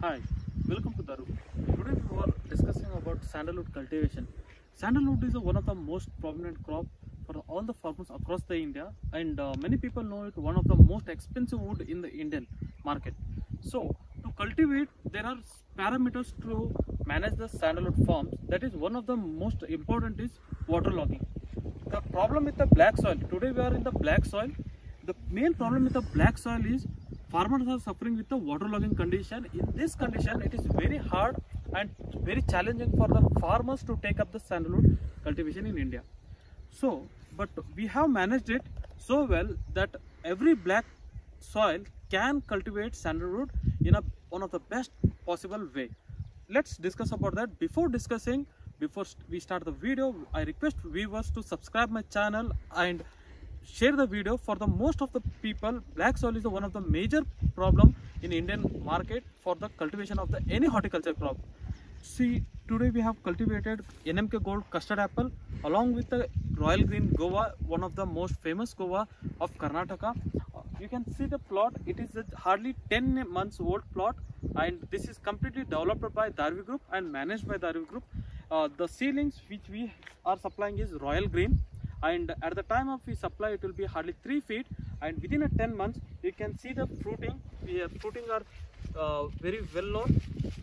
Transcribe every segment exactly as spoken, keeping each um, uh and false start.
Hi, welcome to Daru. Today we are discussing about sandalwood cultivation. Sandalwood is one of the most prominent crop for all the farmers across the India, and uh, many people know it one of the most expensive wood in the Indian market. So to cultivate, there are parameters to manage the sandalwood farms. That is one of the most important is waterlogging. The problem with the black soil, today we are in the black soil. The main problem with the black soil is farmers are suffering with the waterlogging condition. In this condition, it is very hard and very challenging for the farmers to take up the sandalwood cultivation in India. So, but we have managed it so well that every black soil can cultivate sandalwood in a one of the best possible way. Let's discuss about that. Before discussing, before we start the video, I request viewers to subscribe my channel and share the video. For the most of the people, black soil is the one of the major problem in Indian market for the cultivation of the any horticulture crop. See, today we have cultivated N M K Gold custard apple along with the Royal Green Guava, one of the most famous guava of Karnataka. You can see the plot, it is a hardly ten months old plot, and this is completely developed by Darvi Group and managed by Darvi Group. Uh, the seedlings which we are supplying is Royal Green, and at the time of we supply it will be hardly three feet, and within a ten months you can see the fruiting. We are fruiting are uh, very well known,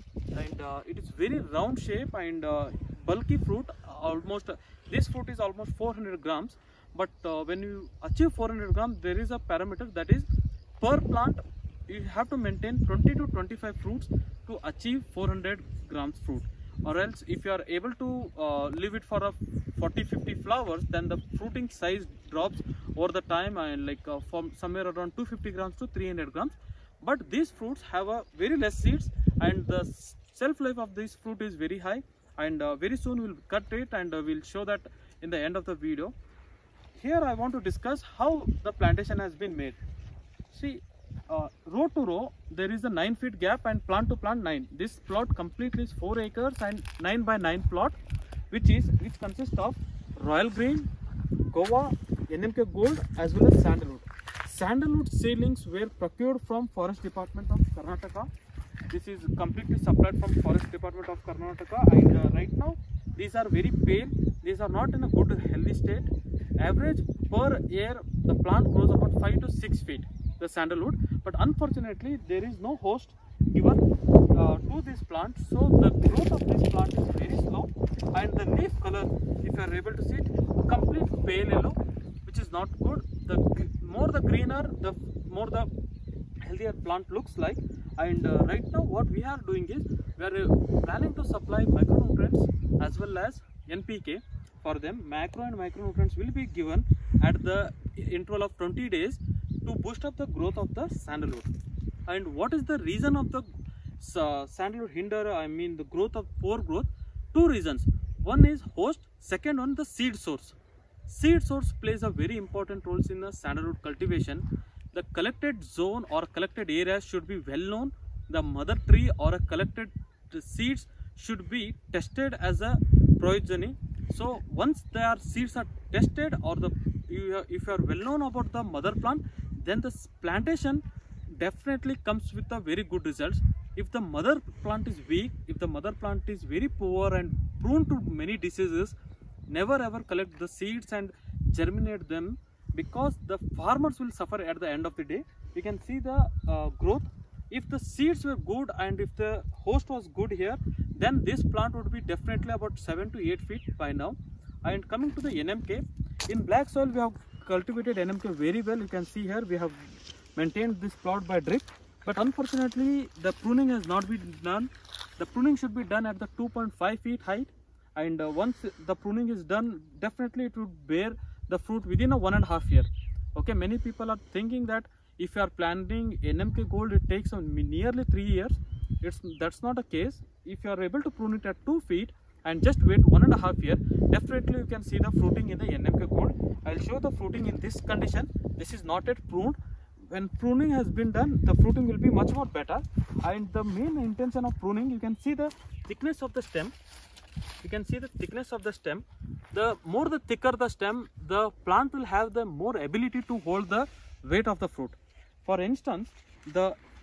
and uh, it is very round shape and uh, bulky fruit. Almost uh, this fruit is almost four hundred grams, but uh, when you achieve four hundred grams, there is a parameter, that is per plant you have to maintain twenty to twenty-five fruits to achieve four hundred grams fruit, or else if you are able to uh, leave it for a forty fifty flowers, then the fruiting size drops over the time, and like uh, from somewhere around two hundred fifty grams to three hundred grams. But these fruits have a very less seeds, and the shelf life of this fruit is very high, and uh, very soon we'll cut it and uh, we'll show that in the end of the video. Here I want to discuss how the plantation has been made. See, uh, row to row there is a nine feet gap, and plant to plant nine. This plot completely is four acres and nine by nine plot, which is which consists of Royal Green, Guava, N M K Gold as well as sandalwood. Sandalwood seedlings were procured from Forest Department of Karnataka. This is completely supplied from Forest Department of Karnataka, and uh, right now these are very pale. These are not in a good healthy state. Average per year the plant grows about five to six feet, the sandalwood, but unfortunately there is no host given uh, to this plant, so the growth of this plant is very slow, and the leaf color, if you are able to see it, complete pale yellow, which is not good. The more the greener, the more the healthier plant looks like. And uh, right now what we are doing is we are uh, planning to supply micronutrients as well as N P K for them. Macro and micronutrients will be given at the interval of twenty days to boost up the growth of the sandalwood. And what is the reason of the uh, sandalwood hinder, I mean the growth of poor growth? Two reasons. One is host, second one the seed source. Seed source plays a very important role in the sandalwood cultivation. The collected zone or collected area should be well known. The mother tree or a collected seeds should be tested as a progeny. So once their seeds are tested, or the you, if you are well known about the mother plant, then the plantation definitely comes with a very good results. If the mother plant is weak, if the mother plant is very poor and prone to many diseases, never ever collect the seeds and germinate them, because the farmers will suffer at the end of the day. You can see the uh, growth. If the seeds were good and if the host was good here, then this plant would be definitely about seven to eight feet by now. And coming to the N M K, in black soil we have cultivated N M K very well. You can see here we have maintained this plot by drip, but unfortunately the pruning has not been done. The pruning should be done at the two point five feet height, and uh, once the pruning is done, definitely it would bear the fruit within a one and a half year. Okay, many people are thinking that if you are planting N M K Gold it takes um, nearly three years. It's that's not a case. If you are able to prune it at two feet and just wait one and a half year, definitely you can see the fruiting in the N M K Gold. I'll show the fruiting in this condition. This is not yet pruned. When pruning has been done, the fruiting will be much more better. And the main intention of pruning, you can see the thickness of the stem. You can see the thickness of the stem. The more the thicker the stem, the plant will have the more ability to hold the weight of the fruit. For instance, the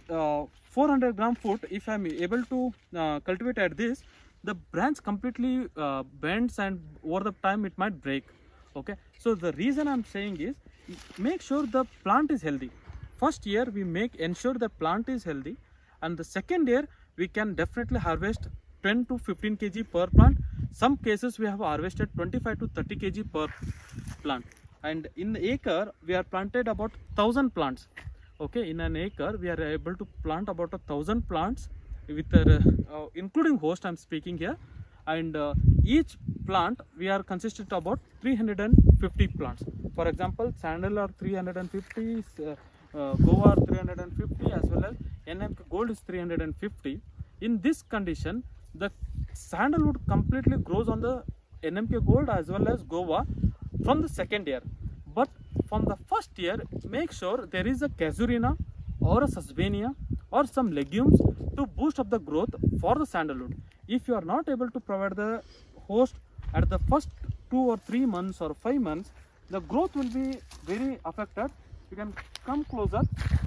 uh, four hundred gram foot, if I am able to uh, cultivate at this, the branch completely uh, bends and over the time it might break. Okay, so the reason I'm saying is, make sure the plant is healthy. First year we make ensure the plant is healthy, and the second year we can definitely harvest ten to fifteen kilograms per plant. Some cases we have harvested twenty-five to thirty kilograms per plant, and in the acre we are planted about one thousand plants. Okay, in an acre we are able to plant about a thousand plants with uh, uh, including host I'm speaking here, and uh, each plant we are consisted about three hundred fifty plants. For example, sandal are three hundred fifty, uh, uh, Goa are three hundred fifty, as well as N M K Gold is three hundred fifty. In this condition, the sandalwood completely grows on the N M K Gold as well as Goa from the second year. But from the first year, make sure there is a casuarina or a susbania or some legumes to boost up the growth for the sandalwood. If you are not able to provide the host at the first two or three months or five months, the growth will be very affected. You can come closer,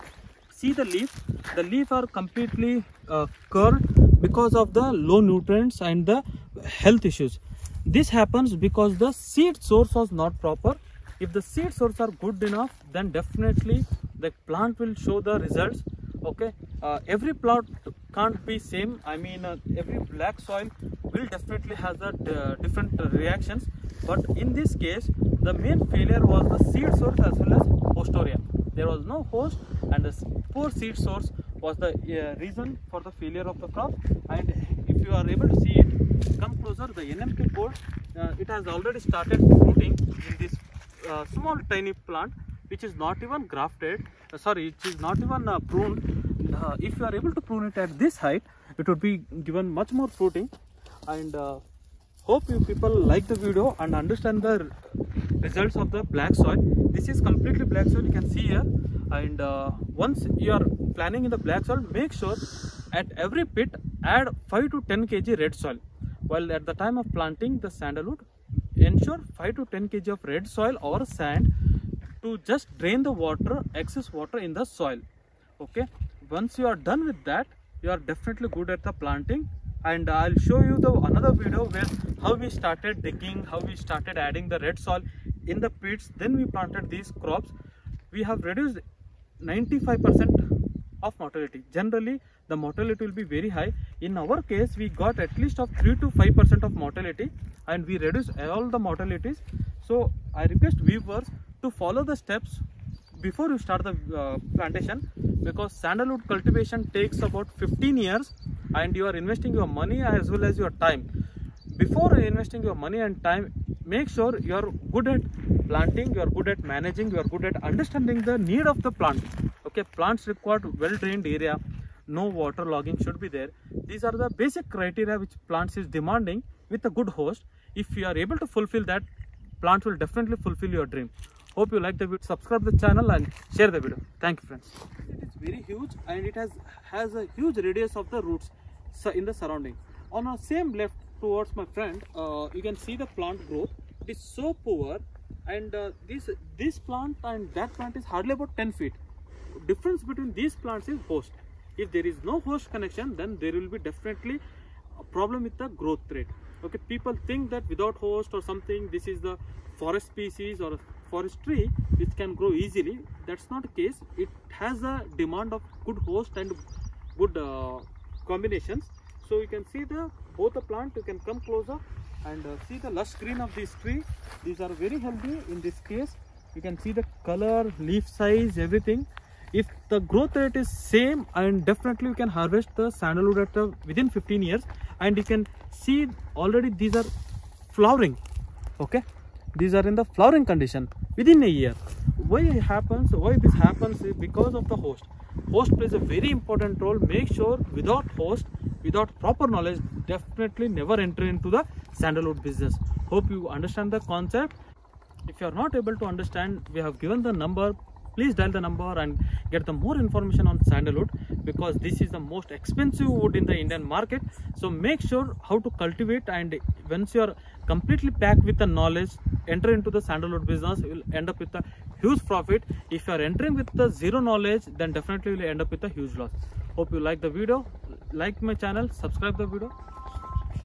see the leaf. The leaf are completely uh, curled because of the low nutrients and the health issues. This happens because the seed source was not proper. If the seed source are good enough, then definitely the plant will show the results. Okay, uh, every plant can't be same. I mean, uh, every black soil will definitely has the uh, different uh, reactions. But in this case, the main failure was the seed source as well as hostoria. There was no host, and the poor seed source was the uh, reason for the failure of the crop. And if you are able to see it, come closer. The N M K Gold, uh, it has already started fruiting in this uh, small tiny plant, which is not even grafted. Uh, sorry, it is not even uh, pruned. Uh, if you are able to prune it at this height, it would be given much more fruiting. And uh, hope you people like the video and understand the results of the black soil. This is completely black soil, you can see here. And uh, once you are planning in the black soil, make sure at every pit add five to ten kilograms red soil. While at the time of planting the sandalwood, ensure five to ten kilograms of red soil or sand to just drain the water, excess water in the soil. Okay, once you are done with that, you are definitely good at the planting. And I'll show you the another video where how we started digging, how we started adding the red soil in the pits, then we planted these crops. We have reduced ninety-five percent of mortality. Generally the mortality will be very high. In our case, we got at least of three to five percent of mortality, and we reduced all the mortalities. So I request viewers to follow the steps before you start the uh, plantation, because sandalwood cultivation takes about fifteen years, and you are investing your money as well as your time. Before investing your money and time, make sure you are good at planting, you are good at managing, you are good at understanding the need of the plant. Okay, plants require well drained area, no water logging should be there. These are the basic criteria which plants is demanding with a good host. If you are able to fulfill that, plants will definitely fulfill your dream. Hope you like the video. Subscribe the channel and share the video. Thank you, friends. It is very huge, and it has has a huge radius of the roots in the surrounding. On our same left towards my friend, uh, you can see the plant growth. It is so poor, and uh, this this plant and that plant is hardly about ten feet. Difference between these plants is host. If there is no host connection, then there will be definitely a problem with the growth rate. Okay, people think that without host or something, this is the forest species or forest tree which can grow easily. That's not the case. It has a demand of good host and good uh, combinations. So you can see the both the plant. You can come closer and uh, see the lush green of this tree. These are very healthy. In this case, you can see the color, leaf size, everything. If the growth rate is same, and definitely you can harvest the sandalwood at the, within fifteen years, and you can see already these are flowering. Okay, these are in the flowering condition within a year. Why it happens? Why this happens is because of the host. Host plays a very important role. Make sure without host, without proper knowledge, definitely never enter into the sandalwood business. Hope you understand the concept. If you are not able to understand, we have given the number. Please dial the number and get the more information on sandalwood, because this is the most expensive wood in the Indian market. So make sure how to cultivate, and once you are completely packed with the knowledge, enter into the sandalwood business, you will end up with a huge profit. If you are entering with the zero knowledge, then definitely you will end up with a huge loss. Hope you like the video. Like my channel, subscribe the video.